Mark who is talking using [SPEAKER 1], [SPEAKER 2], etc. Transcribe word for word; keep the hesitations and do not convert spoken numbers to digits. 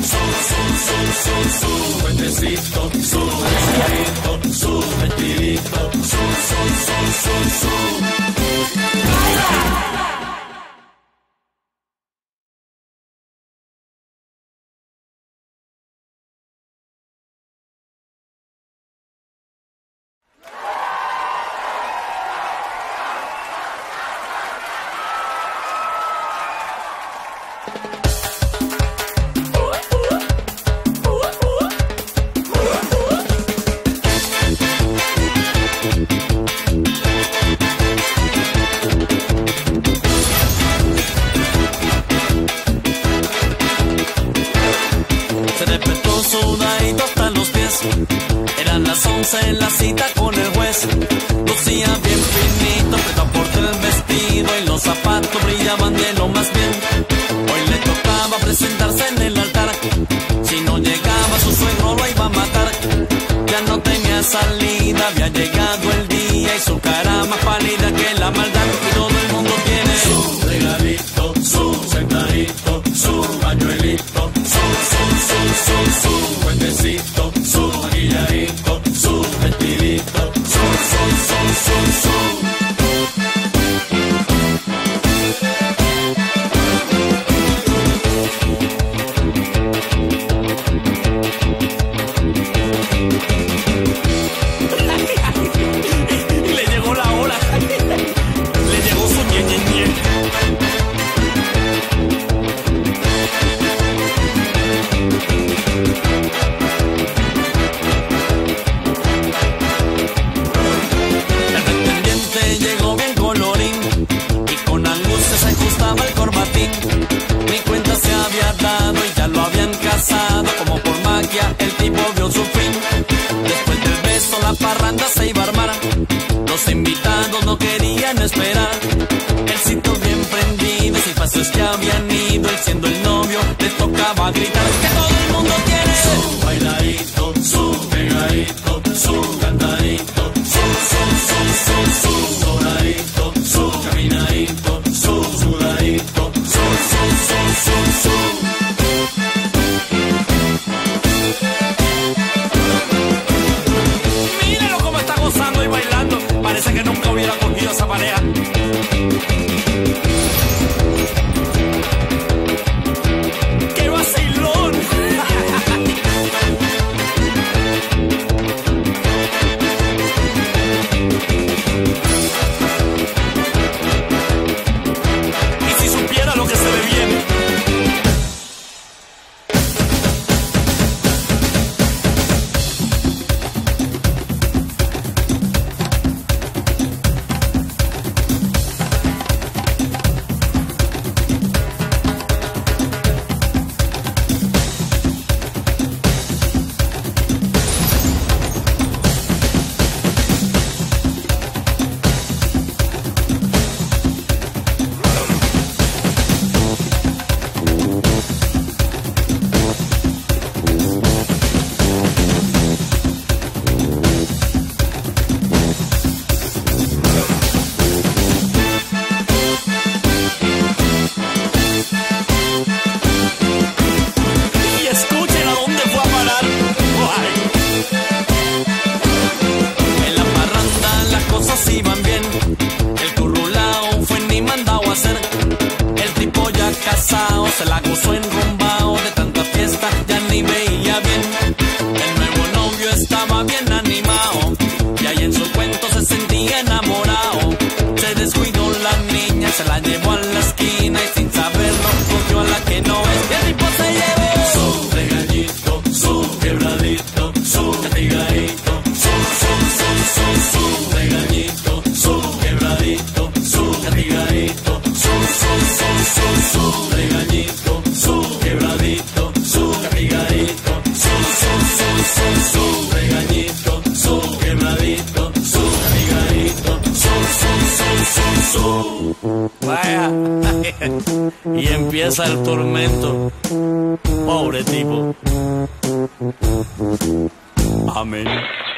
[SPEAKER 1] su, su, su, su, su, duendecito, su, ancianito, su, mentidito, su, su, su, su, su.
[SPEAKER 2] Se despertó sudadito hasta los pies. Eran las once en la cita con el juez. Lucía bien finito, pero porque el vestido y los zapatos brillaban de lo más bien. Hoy le tocaba presentarse en el altar. Si no llegaba su suegro lo iba a matar. Ya no tenía salida, había llegado el día y su cara más pálida que la maldad. Y todo el mundo tiene
[SPEAKER 1] su regalito, su sentadito, su pañuelito, su, su, su, su, su duendecito, su maquilladito, su vestidito, su, su, su, su, su.
[SPEAKER 2] le llegó la hora. Le llegó su ñe, ñe, ñe. El pretendiente llegó bien colorín y con angustia se ajustaba el corbatín. Mi cuenta se había dado y ya lo habían casado. Como por magia el tipo vio su fin. Después del beso la parranda se iba a armar. Los invitados no querían esperar. El sitio bien prendido, sin pasos que habían ido. Él siendo el novio les tocaba gritar que todo el mundo quiere
[SPEAKER 1] Su bailadito, su pegadito, su cantadito, su, su, su, su, su doradito, su caminadito, su sudadito, su, su, su, su, su.
[SPEAKER 2] Míralo cómo está gozando y bailando. Parece que nunca hubiera cogido esa pareja. ¡Qué vacilón! Y si supiera lo que se le viene. Y escuchen a dónde fue a parar. Ay. En la parranda las cosas iban bien. El currulao fue ni mandado a hacer. El tipo ya casado se la gozó enrumbao. De tanta fiesta ya ni veía bien. El nuevo novio estaba bien animado y ahí en su cuento se sentía enamorado. Se descuidó la niña, se la llevó a la esquina y sin saberlo cogió a la que no es. Y el tipo se llevó
[SPEAKER 1] Su regañito, su quebradito, su castigadito, su, su, su, su, su regañito, su quebradito, su castigadito, su, su, su, su, su regañito, su quebradito, su castigadito, su, su, su, su, su regañito, su quebradito, su castigadito, su, su, su, su, su.
[SPEAKER 2] Vaya. Y empieza el tormento. Pobre tipo. Amén.